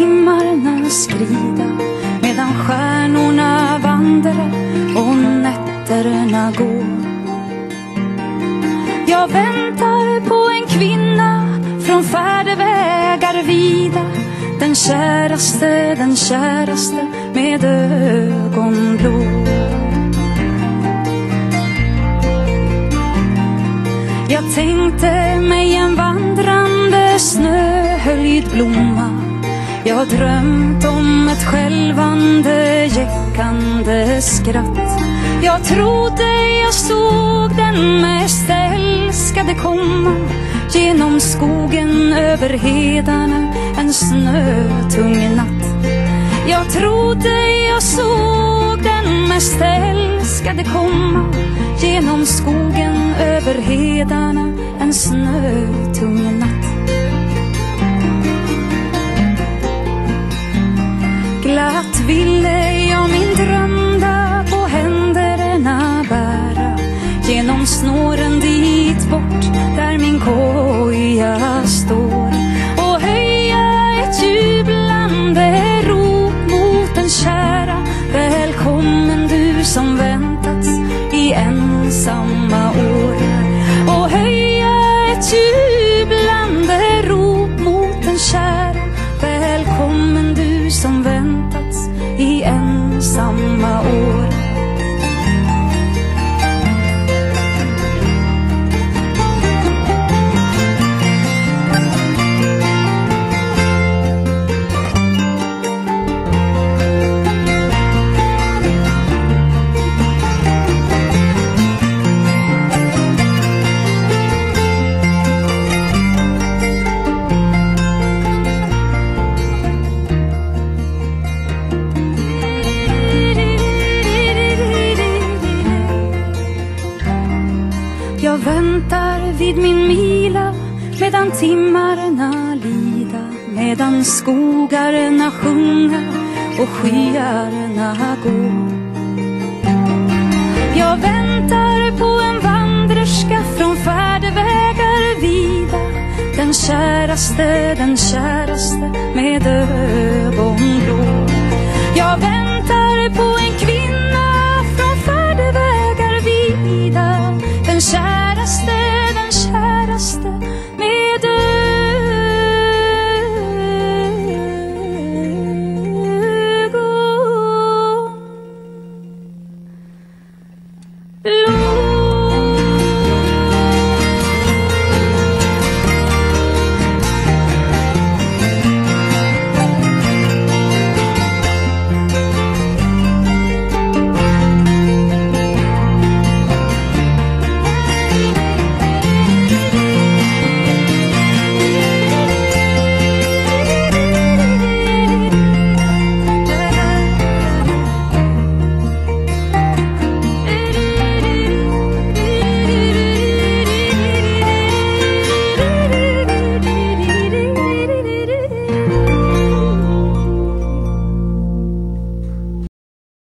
timmarna skrida, medan stjärnorna vandrar och nätterna går. Jag väntar på en kvinna från färdevägar vida, den käraste med ögonblå. Jag tänkte mig en vandrande snöhöljd blomma. Jag har drömt om ett skälvande, jäckande skratt. Jag trodde jag såg den mest älskade komma genom skogen över hedarna en snötung natt. Jag trodde jag såg den mest älskade komma genom skogen över hedarna en snötung natt. Glatt ville jag min drömda på händerna bära genom snåren dit bort där min koja står, och höja ett jublande rop mot den kära. Välkommen du som väntats i ensamma år, och höja ett jublande rop mot den kära. Välkommen du som väntats i ensamma år. Jag väntar vid min mila medan timmarna lida, medan skogarna sjunger och skyarna går. Jag väntar på en vandrerska från färdevägar vida, den käraste med